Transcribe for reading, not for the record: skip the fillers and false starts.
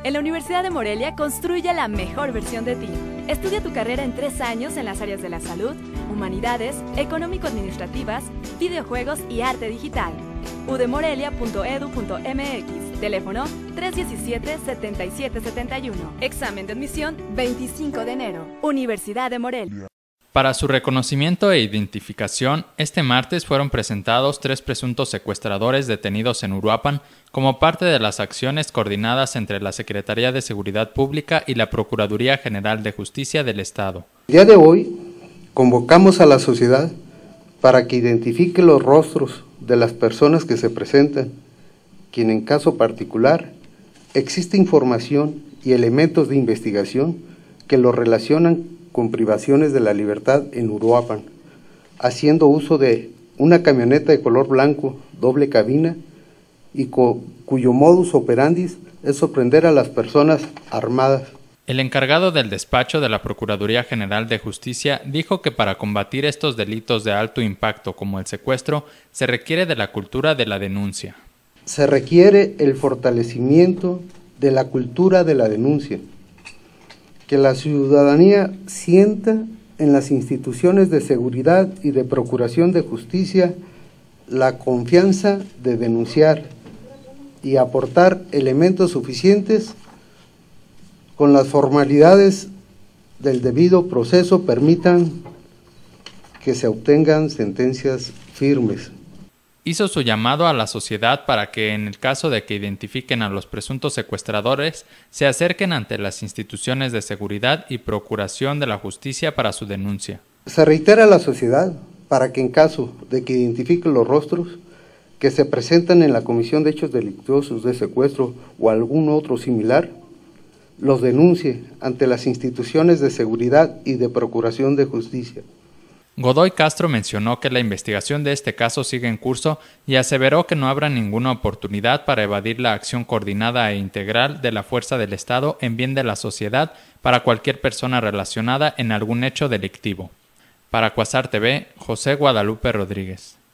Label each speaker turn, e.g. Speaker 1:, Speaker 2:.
Speaker 1: En la Universidad de Morelia construye la mejor versión de ti. Estudia tu carrera en 3 años en las áreas de la salud, humanidades, económico-administrativas, videojuegos y arte digital. udemorelia.edu.mx. Teléfono 317-7771. Examen de admisión 25 de enero. Universidad de Morelia.
Speaker 2: Para su reconocimiento e identificación, este martes fueron presentados 3 presuntos secuestradores detenidos en Uruapan como parte de las acciones coordinadas entre la Secretaría de Seguridad Pública y la Procuraduría General de Justicia del Estado.
Speaker 3: El día de hoy convocamos a la sociedad para que identifique los rostros de las personas que se presentan, quien en caso particular existe información y elementos de investigación que los relacionan con privaciones de la libertad en Uruapan, haciendo uso de una camioneta de color blanco, doble cabina, y cuyo modus operandi es sorprender a las personas armadas.
Speaker 2: El encargado del despacho de la Procuraduría General de Justicia dijo que para combatir estos delitos de alto impacto como el secuestro, se requiere de la cultura de la denuncia.
Speaker 3: Se requiere el fortalecimiento de la cultura de la denuncia, que la ciudadanía sienta en las instituciones de seguridad y de procuración de justicia la confianza de denunciar y aportar elementos suficientes con las formalidades del debido proceso permitan que se obtengan sentencias firmes.
Speaker 2: Hizo su llamado a la sociedad para que, en el caso de que identifiquen a los presuntos secuestradores, se acerquen ante las instituciones de seguridad y procuración de la justicia para su denuncia.
Speaker 3: Se reitera a la sociedad para que, en caso de que identifiquen los rostros que se presentan en la Comisión de Hechos Delictuosos de Secuestro o algún otro similar, los denuncie ante las instituciones de seguridad y de procuración de justicia.
Speaker 2: Godoy Castro mencionó que la investigación de este caso sigue en curso y aseveró que no habrá ninguna oportunidad para evadir la acción coordinada e integral de la fuerza del Estado en bien de la sociedad para cualquier persona relacionada en algún hecho delictivo. Para Quasar TV, José Guadalupe Rodríguez.